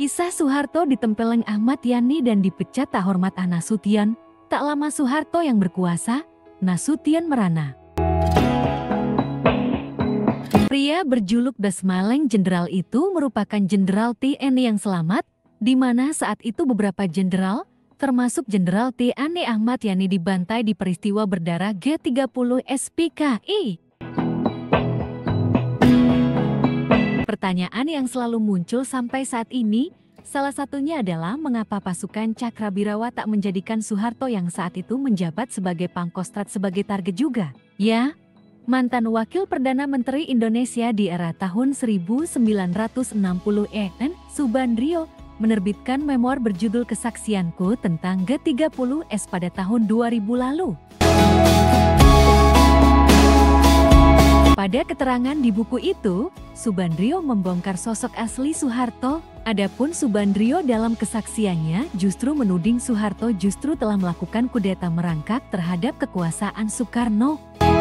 Kisah Soeharto ditempeleng Ahmad Yani dan dipecat tak hormat Nasution. Tak lama Soeharto yang berkuasa, Nasution merana. Pria berjuluk Dasmaleng Jenderal itu merupakan jenderal TNI yang selamat, di mana saat itu beberapa jenderal, termasuk Jenderal TNI Ahmad Yani dibantai di peristiwa berdarah G30 SPKI. Pertanyaan yang selalu muncul sampai saat ini, salah satunya adalah mengapa pasukan Cakrabirawa tak menjadikan Soeharto yang saat itu menjabat sebagai Pangkostrat sebagai target juga? Ya, mantan Wakil Perdana Menteri Indonesia di era tahun 1960 Subandrio, menerbitkan memoir berjudul Kesaksianku tentang G30S pada tahun 2000 lalu. Pada keterangan di buku itu, Subandrio membongkar sosok asli Soeharto. Adapun Subandrio dalam kesaksiannya justru menuding Soeharto justru telah melakukan kudeta merangkak terhadap kekuasaan Soekarno.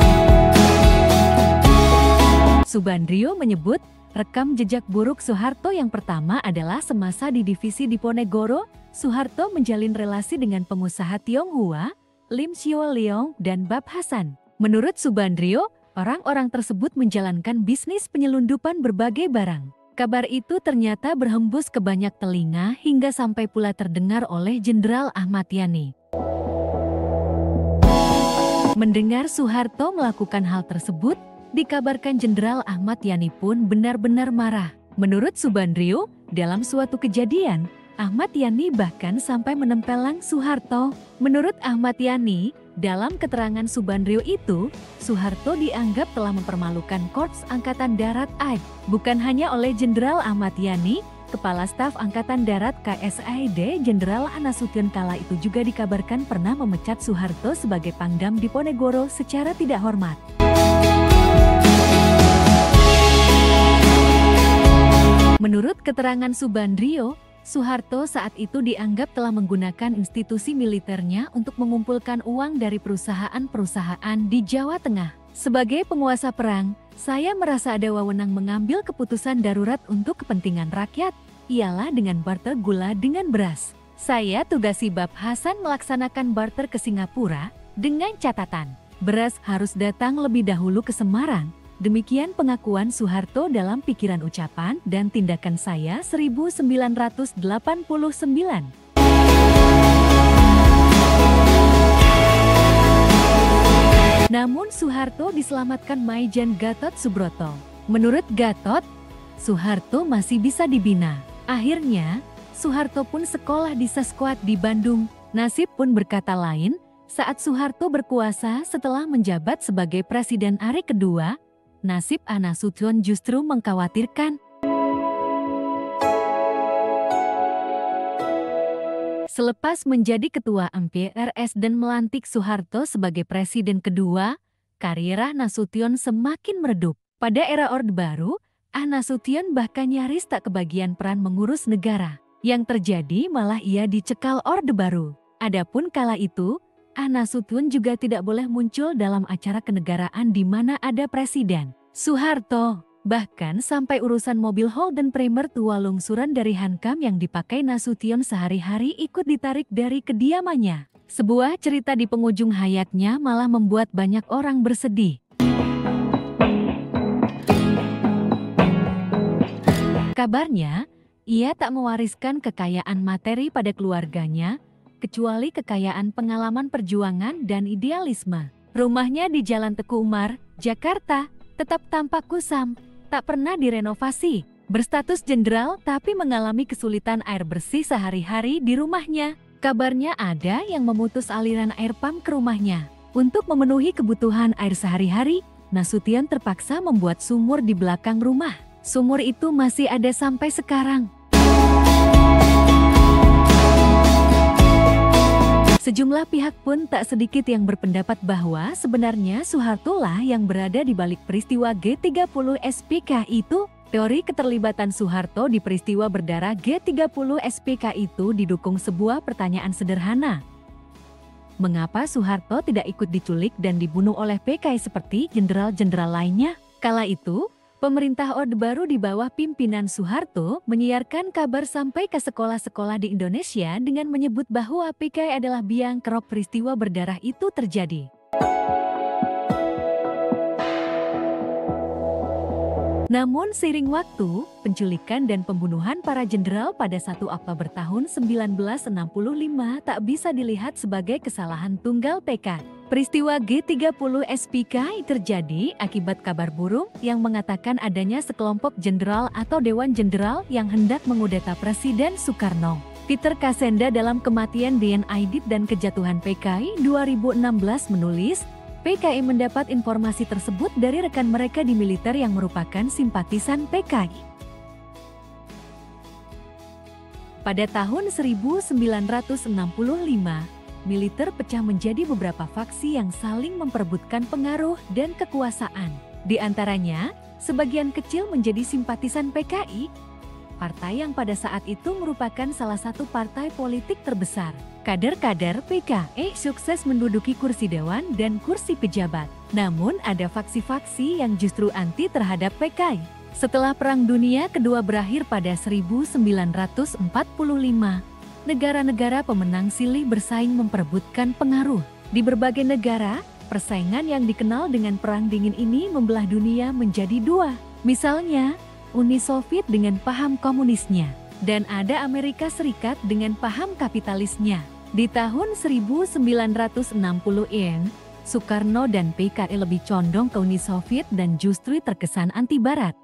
Subandrio menyebut, rekam jejak buruk Soeharto yang pertama adalah semasa di divisi Diponegoro, Soeharto menjalin relasi dengan pengusaha Tionghoa, Lim Sio Leong dan Bab Hasan. Menurut Subandrio, orang-orang tersebut menjalankan bisnis penyelundupan berbagai barang. Kabar itu ternyata berhembus ke banyak telinga hingga sampai pula terdengar oleh Jenderal Ahmad Yani. Mendengar Soeharto melakukan hal tersebut, dikabarkan Jenderal Ahmad Yani pun benar-benar marah. Menurut Subandrio, dalam suatu kejadian, Ahmad Yani bahkan sampai menempeleng Soeharto. Menurut Ahmad Yani, dalam keterangan Subandrio itu, Soeharto dianggap telah mempermalukan Korps Angkatan Darat AID. Bukan hanya oleh Jenderal Ahmad Yani, Kepala Staf Angkatan Darat KSAID Jenderal Nasution kala itu juga dikabarkan pernah memecat Soeharto sebagai Pangdam Diponegoro secara tidak hormat. Menurut keterangan Subandrio, Soeharto saat itu dianggap telah menggunakan institusi militernya untuk mengumpulkan uang dari perusahaan-perusahaan di Jawa Tengah. Sebagai penguasa perang, saya merasa ada wewenang mengambil keputusan darurat untuk kepentingan rakyat, ialah dengan barter gula dengan beras. Saya tugasi Bab Hasan melaksanakan barter ke Singapura, dengan catatan, beras harus datang lebih dahulu ke Semarang. Demikian pengakuan Soeharto dalam pikiran ucapan dan tindakan saya 1989. Namun Soeharto diselamatkan Maijen Gatot Subroto. Menurut Gatot, Soeharto masih bisa dibina. Akhirnya, Soeharto pun sekolah di Seskuad di Bandung. Nasib pun berkata lain, saat Soeharto berkuasa setelah menjabat sebagai Presiden Ari kedua, nasib Nasution justru mengkhawatirkan. Selepas menjadi Ketua MPRS dan melantik Soeharto sebagai Presiden kedua, karir Nasution semakin meredup. Pada era Orde Baru, Nasution bahkan nyaris tak kebagian peran mengurus negara. Yang terjadi malah ia dicekal Orde Baru. Adapun kala itu, Nasution juga tidak boleh muncul dalam acara kenegaraan di mana ada Presiden Soeharto. Bahkan sampai urusan mobil Holden Premier tua lungsuran dari Hankam yang dipakai Nasution sehari-hari ikut ditarik dari kediamannya. Sebuah cerita di penghujung hayatnya malah membuat banyak orang bersedih. Kabarnya, ia tak mewariskan kekayaan materi pada keluarganya, kecuali kekayaan pengalaman perjuangan dan idealisme. Rumahnya di Jalan Teku Umar, Jakarta, tetap tampak kusam, tak pernah direnovasi. Berstatus jenderal tapi mengalami kesulitan air bersih sehari-hari di rumahnya. Kabarnya ada yang memutus aliran air pam ke rumahnya. Untuk memenuhi kebutuhan air sehari-hari, Nasution terpaksa membuat sumur di belakang rumah. Sumur itu masih ada sampai sekarang. Sejumlah pihak pun tak sedikit yang berpendapat bahwa sebenarnya Soeharto lah yang berada di balik peristiwa G30 SPKI itu. Teori keterlibatan Soeharto di peristiwa berdarah G30 SPKI itu didukung sebuah pertanyaan sederhana. Mengapa Soeharto tidak ikut diculik dan dibunuh oleh PKI seperti jenderal-jenderal lainnya? Kala itu, Pemerintah Orde Baru di bawah pimpinan Soeharto menyiarkan kabar sampai ke sekolah-sekolah di Indonesia dengan menyebut bahwa PKI adalah biang kerok peristiwa berdarah itu terjadi. Namun seiring waktu, penculikan dan pembunuhan para jenderal pada 1 Oktober tahun 1965 tak bisa dilihat sebagai kesalahan tunggal PKI. Peristiwa G30 SPKI terjadi akibat kabar burung yang mengatakan adanya sekelompok jenderal atau Dewan Jenderal yang hendak mengudeta Presiden Soekarno. Peter Kasenda dalam Kematian Dian Aidit dan Kejatuhan PKI 2016 menulis, PKI mendapat informasi tersebut dari rekan mereka di militer yang merupakan simpatisan PKI. Pada tahun 1965, militer pecah menjadi beberapa faksi yang saling memperebutkan pengaruh dan kekuasaan. Di antaranya, sebagian kecil menjadi simpatisan PKI, partai yang pada saat itu merupakan salah satu partai politik terbesar. Kader-kader PKI sukses menduduki kursi dewan dan kursi pejabat. Namun ada faksi-faksi yang justru anti terhadap PKI. Setelah Perang Dunia Kedua berakhir pada 1945, negara-negara pemenang silih bersaing memperebutkan pengaruh. Di berbagai negara, persaingan yang dikenal dengan Perang Dingin ini membelah dunia menjadi dua. Misalnya, Uni Soviet dengan paham komunisnya, dan ada Amerika Serikat dengan paham kapitalisnya. Di tahun 1960-an, Soekarno dan PKI lebih condong ke Uni Soviet dan justru terkesan anti-Barat.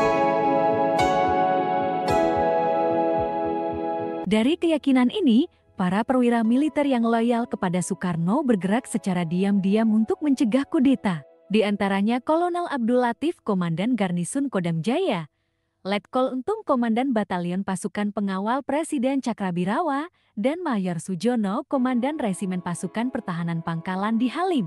Dari keyakinan ini, para perwira militer yang loyal kepada Soekarno bergerak secara diam-diam untuk mencegah kudeta. Di antaranya Kolonel Abdul Latif, Komandan Garnisun Kodam Jaya, Letkol Untung, Komandan Batalion Pasukan Pengawal Presiden Cakrabirawa, dan Mayor Sujono, Komandan Resimen Pasukan Pertahanan Pangkalan di Halim.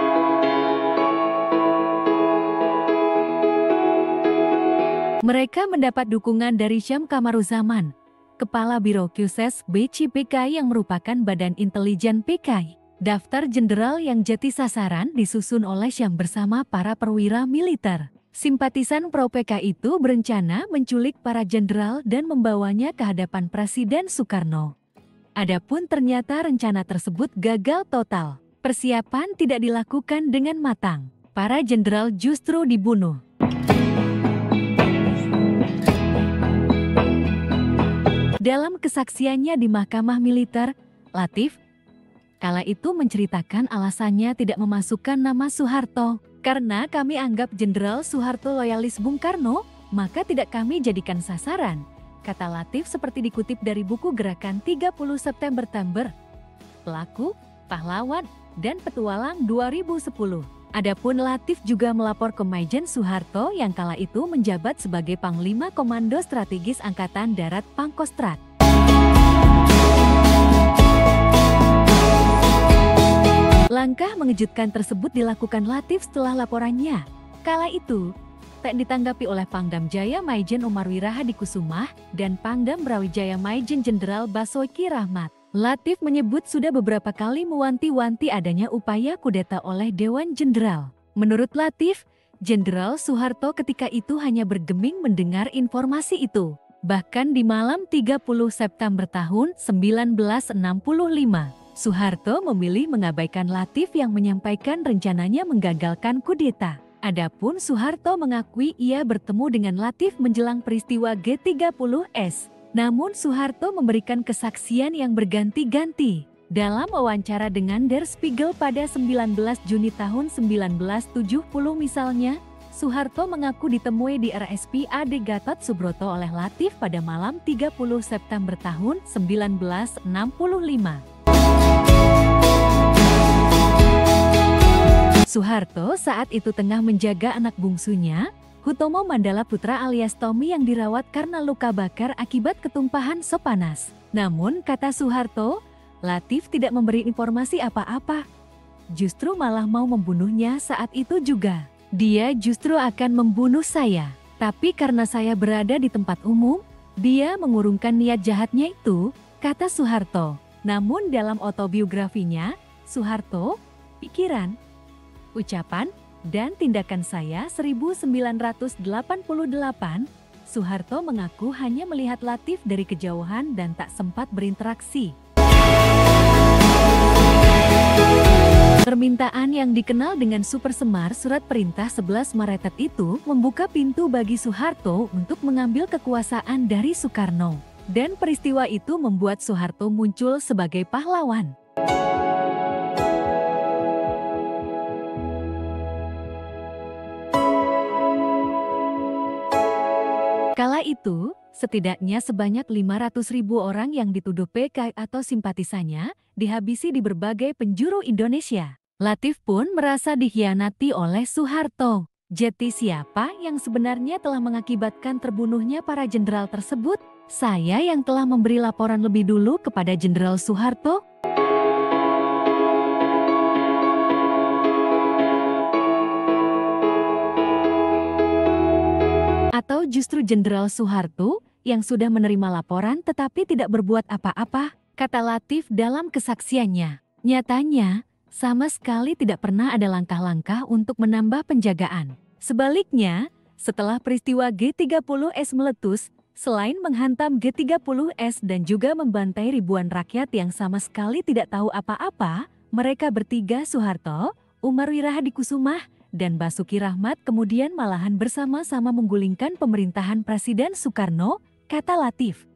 Mereka mendapat dukungan dari Syam Kamaruzaman, Kepala Biro Khusus BC PKI yang merupakan badan intelijen PKI. Daftar jenderal yang jadi sasaran disusun oleh Syam bersama para perwira militer. Simpatisan pro-PKI itu berencana menculik para jenderal dan membawanya ke hadapan Presiden Soekarno. Adapun ternyata rencana tersebut gagal total. Persiapan tidak dilakukan dengan matang. Para jenderal justru dibunuh. Dalam kesaksiannya di Mahkamah Militer, Latif kala itu menceritakan alasannya tidak memasukkan nama Soeharto. Karena kami anggap Jenderal Soeharto loyalis Bung Karno, maka tidak kami jadikan sasaran, kata Latif seperti dikutip dari buku Gerakan 30 September Tamber, Pelaku, Pahlawan, dan Petualang 2010. Adapun Latif juga melapor ke Maijen Soeharto yang kala itu menjabat sebagai Panglima Komando Strategis Angkatan Darat Pangkostrat. Langkah mengejutkan tersebut dilakukan Latif setelah laporannya. Kala itu, tak ditanggapi oleh Pangdam Jaya Maijen Umar Wirahadi Kusumah dan Pangdam Brawijaya Maijen Jenderal Basuki Rahmat. Latif menyebut sudah beberapa kali mewanti-wanti adanya upaya kudeta oleh Dewan Jenderal. Menurut Latif, Jenderal Soeharto ketika itu hanya bergeming mendengar informasi itu. Bahkan di malam 30 September tahun 1965, Soeharto memilih mengabaikan Latif yang menyampaikan rencananya menggagalkan kudeta. Adapun Soeharto mengakui ia bertemu dengan Latif menjelang peristiwa G30S. Namun Soeharto memberikan kesaksian yang berganti-ganti. Dalam wawancara dengan Der Spiegel pada 19 Juni tahun 1970 misalnya, Soeharto mengaku ditemui di RSPAD Gatot Subroto oleh Latif pada malam 30 September tahun 1965. Soeharto saat itu tengah menjaga anak bungsunya, Hutomo Mandala Putra alias Tommy yang dirawat karena luka bakar akibat ketumpahan sop panas. Namun, kata Soeharto, Latif tidak memberi informasi apa-apa. Justru malah mau membunuhnya saat itu juga. Dia justru akan membunuh saya. Tapi karena saya berada di tempat umum, dia mengurungkan niat jahatnya itu, kata Soeharto. Namun dalam autobiografinya, Soeharto, pikiran, ucapan, dan tindakan saya 1988, Soeharto mengaku hanya melihat Latif dari kejauhan dan tak sempat berinteraksi. Permintaan yang dikenal dengan Super Semar Surat Perintah 11 Maret itu membuka pintu bagi Soeharto untuk mengambil kekuasaan dari Soekarno. Dan peristiwa itu membuat Soeharto muncul sebagai pahlawan. Kala itu, setidaknya sebanyak 500.000 orang yang dituduh PKI atau simpatisannya dihabisi di berbagai penjuru Indonesia. Latif pun merasa dikhianati oleh Soeharto. Jadi siapa yang sebenarnya telah mengakibatkan terbunuhnya para jenderal tersebut? Saya yang telah memberi laporan lebih dulu kepada Jenderal Soeharto. Atau justru Jenderal Soeharto yang sudah menerima laporan tetapi tidak berbuat apa-apa, kata Latif dalam kesaksiannya. Nyatanya, sama sekali tidak pernah ada langkah-langkah untuk menambah penjagaan. Sebaliknya, setelah peristiwa G30S meletus, selain menghantam G30S dan juga membantai ribuan rakyat yang sama sekali tidak tahu apa-apa, mereka bertiga Soeharto, Umar Wirahadikusumah, dan Basuki Rahmat kemudian malahan bersama-sama menggulingkan pemerintahan Presiden Soekarno, kata Latif.